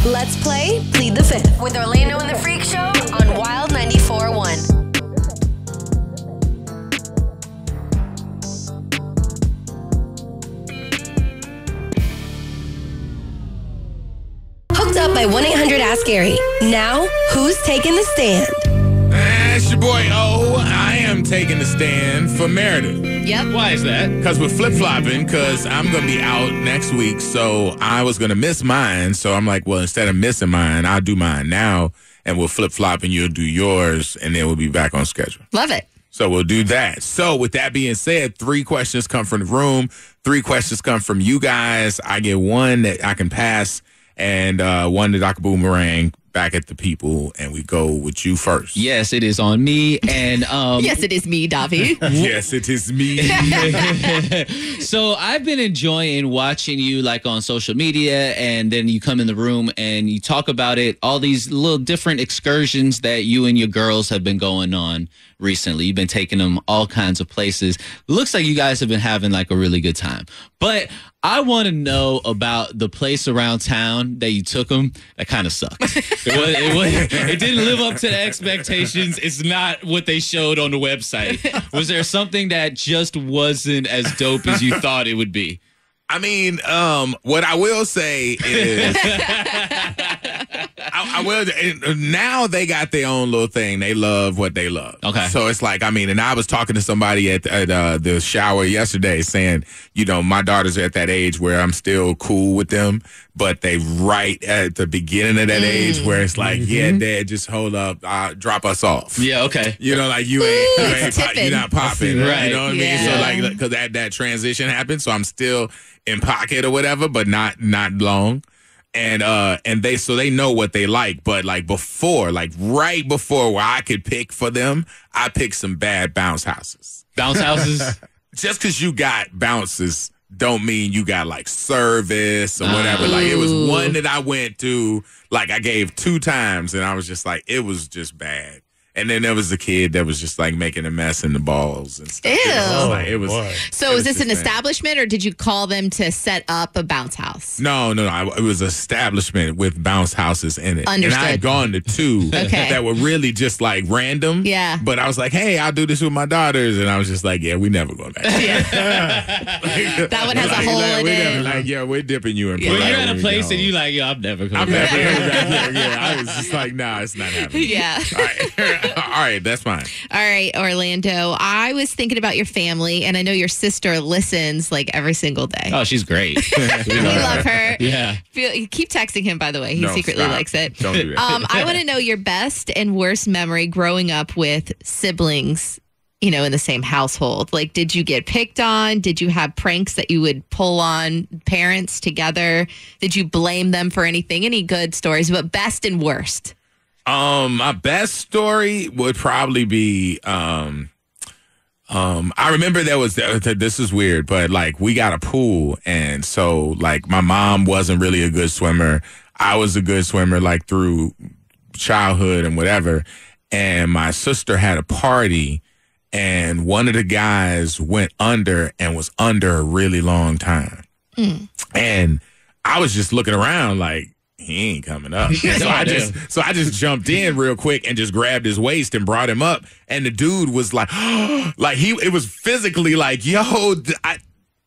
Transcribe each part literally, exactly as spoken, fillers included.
Let's play Plead the Fifth with Orlando and the Freak Show on Wild ninety-four point one. Hooked up by one eight hundred ask Gary. Now, who's taking the stand? It's your boy O. I am taking the stand for Meredith. Yep. Why is that? Because we're flip-flopping, because I'm going to be out next week, so I was going to miss mine. So I'm like, well, instead of missing mine, I'll do mine now, and we'll flip-flop, and you'll do yours, and then we'll be back on schedule. Love it. So we'll do that. So with that being said, three questions come from the room. Three questions come from you guys. I get one that I can pass, and uh, one that I can boomerang back at the people, and we go with you first. Yes, it is on me. And um, yes, it is me, Davi. Yes, it is me. So I've been enjoying watching you like on social media, and then you come in the room and you talk about it, all these little different excursions that you and your girls have been going on recently. You've been taking them all kinds of places. Looks like you guys have been having like a really good time. But I want to know about the place around town that you took them that kind of sucked. It, was, it, was, it didn't live up to the expectations. It's not what they showed on the website. Was there something that just wasn't as dope as you thought it would be? I mean, um, what I will say is, I, I will. Now they got their own little thing. They love what they love. Okay. So it's like, I mean, and I was talking to somebody at, at uh, the shower yesterday, saying, you know, my daughters are at that age where I'm still cool with them, but they right at the beginning of that mm. age where it's like, mm-hmm. yeah, Dad, just hold up, uh, drop us off. Yeah. Okay. You know, like you ain't, you ain't pop, you're not popping, right? You know what I mean? Yeah. So like, because that that transition happened, so I'm still in pocket or whatever, but not not long. And uh and they so they know what they like, but like before, like right before where I could pick for them, I picked some bad bounce houses. Bounce houses? Just because you got bounces don't mean you got like service or whatever. Ooh. Like it was one that I went to, like I gave two times, and I was just like, it was just bad. And then there was a kid that was just like making a mess in the balls and stuff. Ew. It was, like, it was, so it was was this an bad. establishment, or did you call them to set up a bounce house? No, no, no. It was an establishment with bounce houses in it. Understood. And I had gone to two Okay. that were really just like random. Yeah. But I was like, hey, I'll do this with my daughters. And I was just like, yeah, we never go back. Yeah. That one has like, a hole like, in we it. Never, like, yeah, we're dipping you in. When you're at a we place go. and you like, yo, I'm never coming I'm back. never coming back here. Yeah, I was just like, nah, it's not happening. Yeah. All right. All right, that's fine. All right, Orlando. I was thinking about your family, and I know your sister listens like every single day. Oh, she's great. We love her. Yeah. Feel, keep texting him, by the way. He No, secretly stop. likes it. Don't do that. Um, I want to know your best and worst memory growing up with siblings, you know, in the same household. Like, did you get picked on? Did you have pranks that you would pull on parents together? Did you blame them for anything? Any good stories, but best and worst? Um, my best story would probably be, um, um, I remember there was, this is weird, but like we got a pool. And so like my mom wasn't really a good swimmer. I was a good swimmer, like through childhood and whatever. And my sister had a party, and one of the guys went under and was under a really long time. Mm. And I was just looking around like, he ain't coming up. And so I just so I just jumped in real quick and just grabbed his waist and brought him up. And the dude was like, like he it was physically like, yo, I,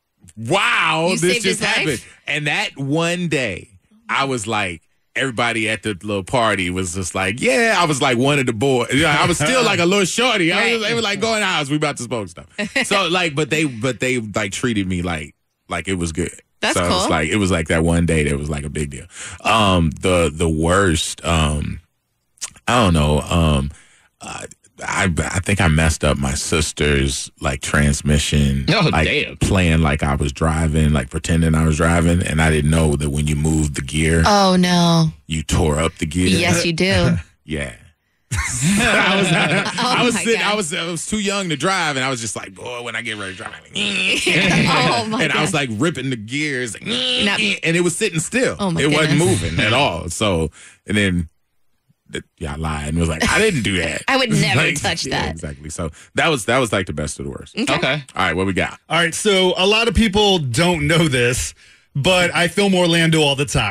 wow, You this saved just his happened. life? And that one day, I was like, everybody at the little party was just like, yeah, I was like one of the boys. You know, I was still like a little shorty. I was, they were like, going out, we about to smoke stuff. So like, but they but they like treated me like like it was good. That's so cool. It's like it was like that one day that was like a big deal. Um, the the worst, um, I don't know. Um, uh, I I think I messed up my sister's like transmission. Oh, like, damn. Playing like I was driving, like pretending I was driving, and I didn't know that when you moved the gear, Oh, no. you tore up the gear. Yes, you do. Yeah. I was, Oh, I was my sitting, God. I was, I was too young to drive, and I was just like, boy, when I get ready to drive, like, Oh, my and God. I was like ripping the gears, like, Not- and it was sitting still. Oh, my it wasn't goodness. moving at all. So, and then, the, yeah, I lied and was like, I didn't do that. I would never Like, touch yeah, that. exactly. So that was that was like the best of the worst. Okay. Okay. All right, what we got? All right, so a lot of people don't know this, but I film Orlando all the time.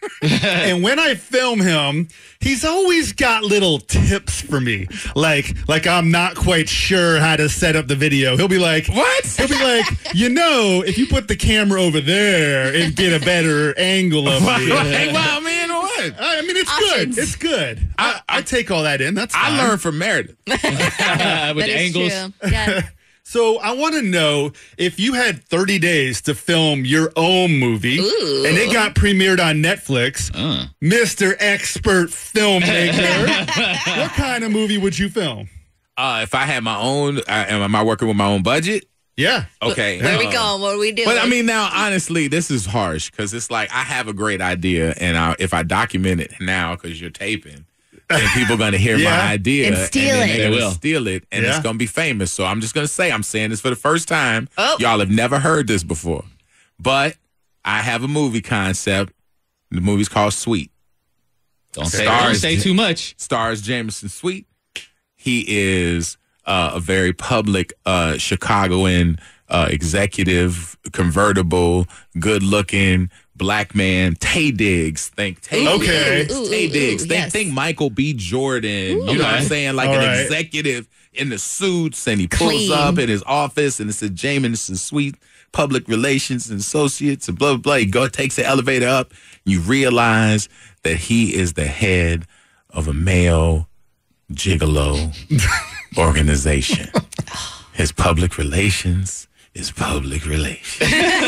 And when I film him, he's always got little tips for me. Like, like I'm not quite sure how to set up the video. He'll be like, What? He'll be like, you know, if you put the camera over there and get a better angle of me. Like, well, I mean, what? I mean, it's Options. good. It's good. I, I take all that in. That's fine. I learned from Meredith. With That the is angles. true. Yeah. So I want to know if you had thirty days to film your own movie Ooh. and it got premiered on Netflix, Uh. Mister Expert Filmmaker, what kind of movie would you film? Uh, if I had my own, uh, am I working with my own budget? Yeah. Okay. Where are we uh, going? What are we doing? But I mean, now honestly, this is harsh because it's like I have a great idea, and I, if I document it now because you're taping, then people are gonna hear Yeah. my idea And steal then it. They're They gonna will. steal it, and Yeah. it's gonna be famous. So I'm just gonna say, I'm saying this for the first time. Oh. Y'all have never heard this before, but I have a movie concept. The movie's called Sweet. Don't say, Stars. don't say too much. Stars Jameson Sweet. He is uh, a very public uh, Chicagoan uh, executive, convertible, good-looking black man. Tay Diggs. Think Tay. Ooh, Okay. ooh, ooh, Tay ooh, Diggs. ooh, Think, yes. think Michael B. Jordan. You know what I'm Okay. saying? Like All an right. executive in the suits, and he pulls Clean. up in his office, and it says Jameson Sweet Public Relations and Associates, and blah blah blah. He go takes the elevator up. You realize that he is the head of a male gigolo organization. His public relations is public relations.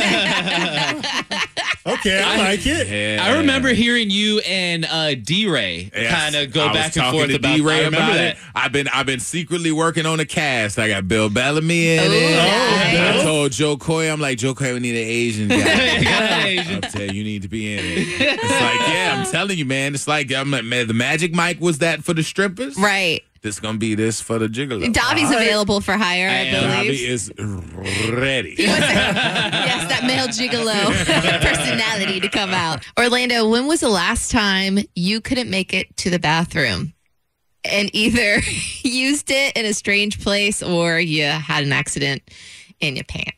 Okay, I like it. Yeah. I remember hearing you and uh, D-Ray Yes. kind of go I was back and talking forth to about, D-Ray I remember about that. it. I've been I've been secretly working on a cast. I got Bill Bellamy in Ooh, it. nice. I told Joe Coy, I'm like, Joe Coy, we need an Asian guy. Asian. I'll tell you, you need to be in it. It's like, yeah, I'm telling you, man. It's like, I'm like, man, the Magic Mike was that for the strippers. Right. This gonna be this for the gigolo. Dobby's available for hire, I, I am. believe. Bobby is ready. Yes, that male gigolo personality to come out. Orlando, when was the last time you couldn't make it to the bathroom and either used it in a strange place or you had an accident in your pants?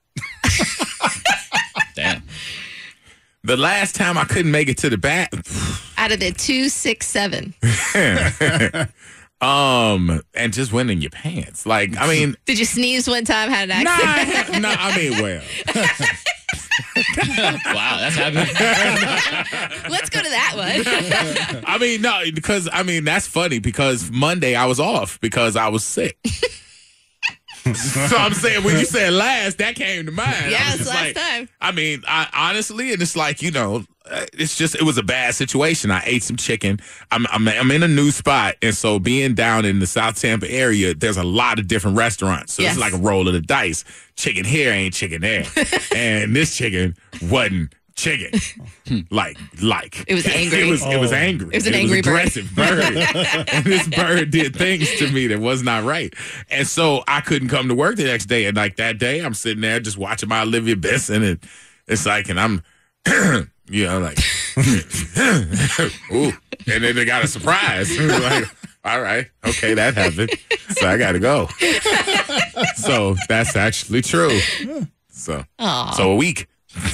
Damn. The last time I couldn't make it to the back, Out of the two, six, seven. um, and just went in your pants. Like, I mean, Did you sneeze one time, had an nah, accident? nah, I mean, well, Wow, that's happening. Let's go to that one. I mean, no, because I mean that's funny because Monday I was off because I was sick. So I'm saying when you said last, that came to mind. Yeah, I was it's just last like, time. I mean, I honestly, and it's like you know, uh, it's just it was a bad situation. I ate some chicken. I'm I'm I'm in a new spot, and so being down in the South Tampa area, there's a lot of different restaurants. So Yes. it's like a roll of the dice. Chicken here ain't chicken there, and this chicken wasn't chicken. like like It was angry. It was it was Oh. angry. It was an angry bird. aggressive bird. And this bird did things to me that was not right. And so I couldn't come to work the next day. And like that day, I'm sitting there just watching my Olivia Benson, and it's like, and I'm, you know, like, ooh, and then they got a surprise. Like, all right, okay, that happened. So I got to go. So that's actually true. So, Aw. so a week.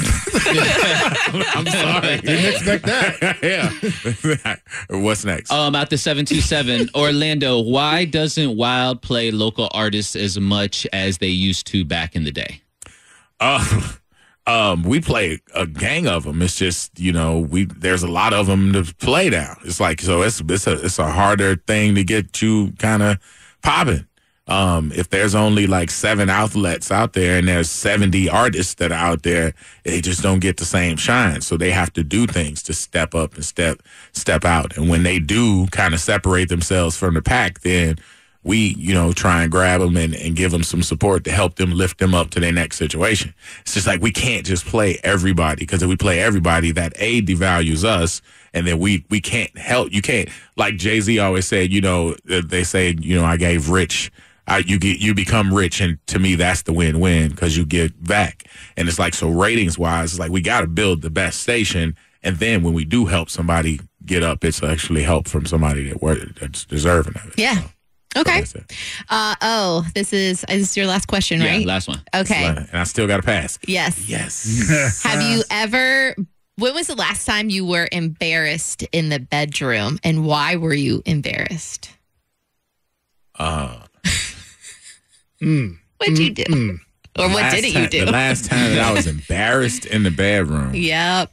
I'm sorry. Didn't expect that. Yeah. What's next? Um, at the seven two seven, Orlando, why doesn't Wild play local artists as much as they used to back in the day? Uh, um, we play a gang of them. It's just you know we there's a lot of them to play now. It's like so it's it's a it's a harder thing to get you kind of popping. Um, if there's only like seven outlets out there and there's seventy artists that are out there, they just don't get the same shine. So they have to do things to step up and step step out. And when they do kind of separate themselves from the pack, then we, you know, try and grab them and, and give them some support to help them lift them up to their next situation. It's just like we can't just play everybody because if we play everybody, that A devalues us. And then we, we can't help. You can't, like Jay-Z always said, you know, they say, you know, I gave Rich. I, you get you become rich, and to me that's the win-win because you get back. And it's like so ratings wise, it's like we got to build the best station, and then when we do help somebody get up, it's actually help from somebody that were that's deserving of it. Yeah. So Okay. that's it. Uh, oh, this is, this is your last question, right? Yeah, last one. Okay. And I still got to pass. Yes. Yes. Have you ever When was the last time you were embarrassed in the bedroom, and why were you embarrassed? Uh, Mm. What'd you do? Mm. Or what last didn't time- you do? The last time that I was embarrassed in the bedroom. Yep.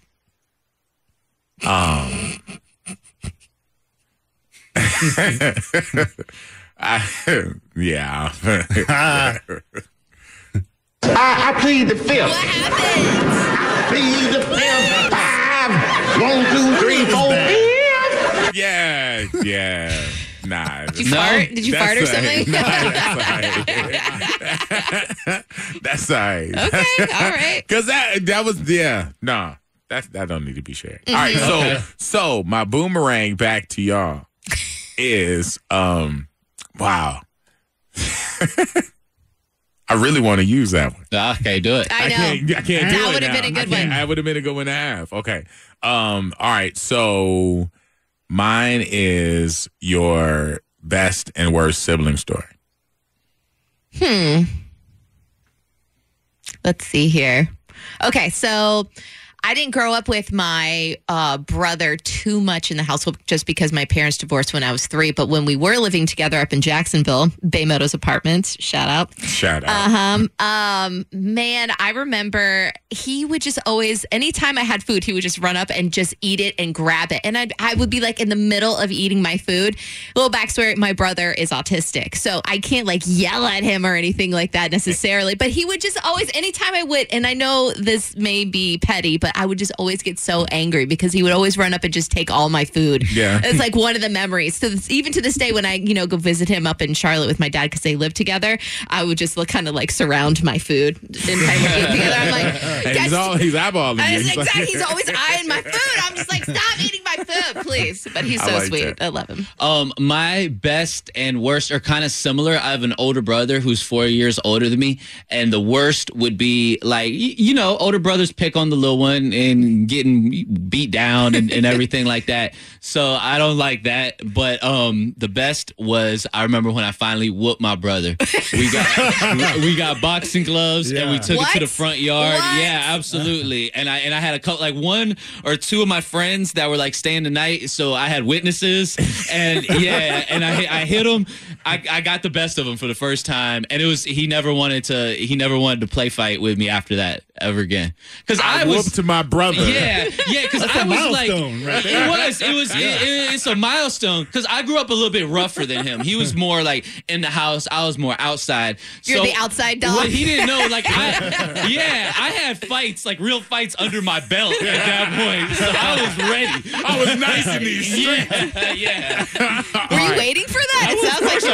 Um, I, yeah. Ah. I, I plead the fifth. What happened? Plead the fifth. Five. One, two, three, four, fifth. yeah, yeah. Nah. Did you fart? Did you fart or something? Nah, that's all right. That's all right. Okay, all right. Because that, that was, yeah, nah. That, that don't need to be shared. All right, so Okay. so my boomerang back to y'all is, um, wow. I really want to use that one. Okay, do it. I know. can't, I can't do That it would have now. been a good I can't- one. That would have been a good one to have. Okay. Um. All right. So mine is your best and worst sibling story. Hmm. Let's see here. Okay, so I didn't grow up with my uh, brother too much in the household just because my parents divorced when I was three. But when we were living together up in Jacksonville, Bay Meadows Apartments, shout out. Shout out. Uh-huh. Um, man, I remember he would just always, anytime I had food, he would just run up and just eat it and grab it. And I'd, I would be like in the middle of eating my food. Little backstory, my brother is autistic. So I can't like yell at him or anything like that necessarily. But he would just always, anytime I would, and I know this may be petty, but I would just always get so angry because he would always run up and just take all my food. Yeah. It's like one of the memories. So it's, even to this day, when I, you know, go visit him up in Charlotte with my dad because they live together, I would just look, kind of like surround my food and time we're eating together. I'm like, And guys, he's, all, he's eyeballing I you. was He's like- exactly. He's always eyeing my food. I'm just like, stop eating my food, please. But he's I so like sweet. that. I love him. Um, my best and worst are kind of similar. I have an older brother who's four years older than me, and the worst would be like, y- you know, older brothers pick on the little one and getting beat down and, and everything like that. So I don't like that. But um, the best was I remember when I finally whooped my brother. We got we, we got boxing gloves and we Yeah. took it What? to the front yard. What? Yeah, absolutely. And I and I had a couple, like one or two of my friends that were like staying the night, so I had witnesses. And yeah, and I I hit him. I, I got the best of him for the first time, and it was he never wanted to he never wanted to play fight with me after that ever again. Because I, I was whooped to my brother. yeah, yeah, because That's I a was milestone like, right there. it was, it was, it, it- it's a milestone. Because I grew up a little bit rougher than him. He was more like in the house. I was more outside. You're So the outside dog. What he didn't know, like, I, yeah, I had fights, like real fights under my belt at that point. So I was ready. I was nice in these streets. Yeah, yeah. Were you waiting for that? It sounds like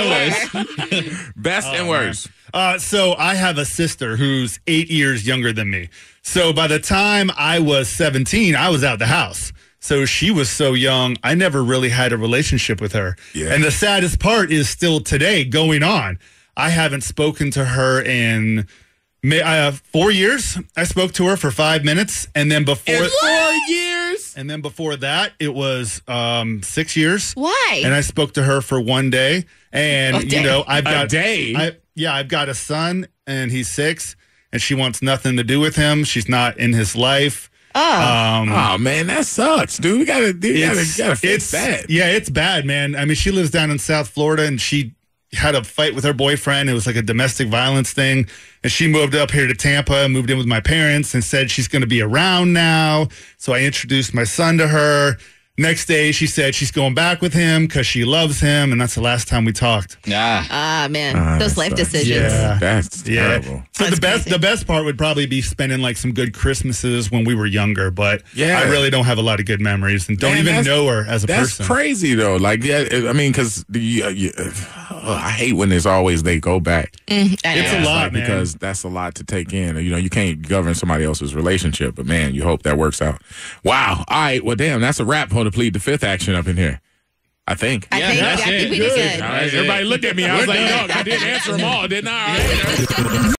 I you were. Best and worst. Uh, so I have a sister who's eight years younger than me. So by the time I was seventeen, I was out the house. So she was so young, I never really had a relationship with her. Yeah. And the saddest part is still today going on. I haven't spoken to her in may, uh, four years. I spoke to her for five minutes. And then before In four years. and then before that, it was um, six years. Why? And I spoke to her for one day. And, A day. you know, I've A got day? I, yeah, I've got a son and he's six and she wants nothing to do with him. She's not in his life. oh. Um, Oh man, that sucks, dude. We gotta, dude, you gotta, it's, gotta fix it's, that. yeah, it's bad, man. I mean, she lives down in South Florida and she had a fight with her boyfriend. It was like a domestic violence thing. And she moved up here to Tampa, moved in with my parents and said she's going to be around now. So I introduced my son to her. Next day, she said she's going back with him because she loves him. And that's the last time we talked. Ah. Ah, man. Ah, Those that life sucks. decisions. Yeah. That's Yeah. terrible. So That's the best crazy. the best part would probably be spending like some good Christmases when we were younger, but Yeah. I really don't have a lot of good memories and don't Man, even that's- know her as a That's person. crazy though. Like, yeah, I mean, because you, you, oh, I hate when it's always they go back. I know. It's a It's lot, like, man. because that's a lot to take in. You know, you can't govern somebody else's relationship, but man, you hope that works out. Wow. All right. Well, damn, that's a wrap for the Plead the Fifth action up in here. I think. I Yeah, think, that's I think it. we did Good. good. All right. Everybody looked at me. I was like, dog, I didn't answer them all, didn't I? All right.